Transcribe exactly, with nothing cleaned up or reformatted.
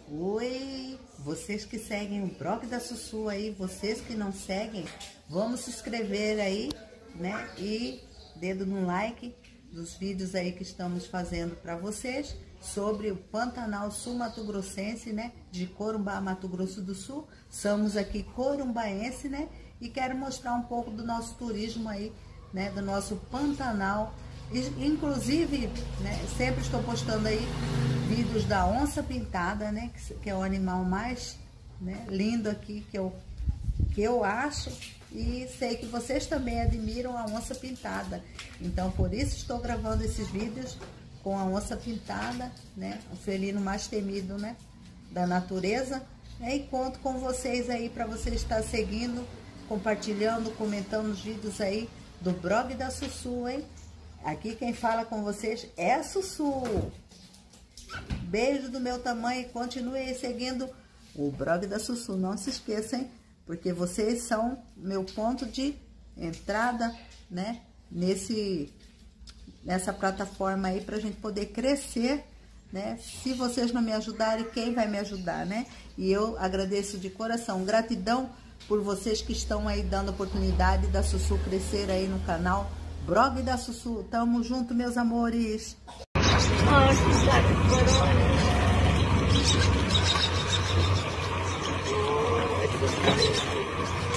Oi, vocês que seguem o blog da Sussu aí, vocês que não seguem, vamos se inscrever aí, né? E dedo no like dos vídeos aí que estamos fazendo para vocês sobre o Pantanal Sul Mato Grossense, né? De Corumbá, Mato Grosso do Sul. Somos aqui corumbaense, né? E quero mostrar um pouco do nosso turismo aí, né? Do nosso Pantanal. Inclusive, né, sempre estou postando aí vídeos da onça pintada, né, que é o animal mais, né, lindo aqui que eu, que eu acho, e sei que vocês também admiram a onça pintada. Então, por isso estou gravando esses vídeos com a onça pintada, né, o felino mais temido, né, da natureza, né, e conto com vocês aí para você estar seguindo, compartilhando, comentando os vídeos aí do blog da Sussu, hein? Aqui quem fala com vocês é a Sussu. Beijo do meu tamanho e continue aí seguindo o blog da Sussu. Não se esqueçam, hein? Porque vocês são meu ponto de entrada, né? Nesse, nessa plataforma aí pra gente poder crescer, né? Se vocês não me ajudarem, quem vai me ajudar, né? E eu agradeço de coração, gratidão por vocês que estão aí dando oportunidade da Sussu crescer aí no canal Blog da Sussu. Tamo junto, meus amores. Ai, que saco de corona.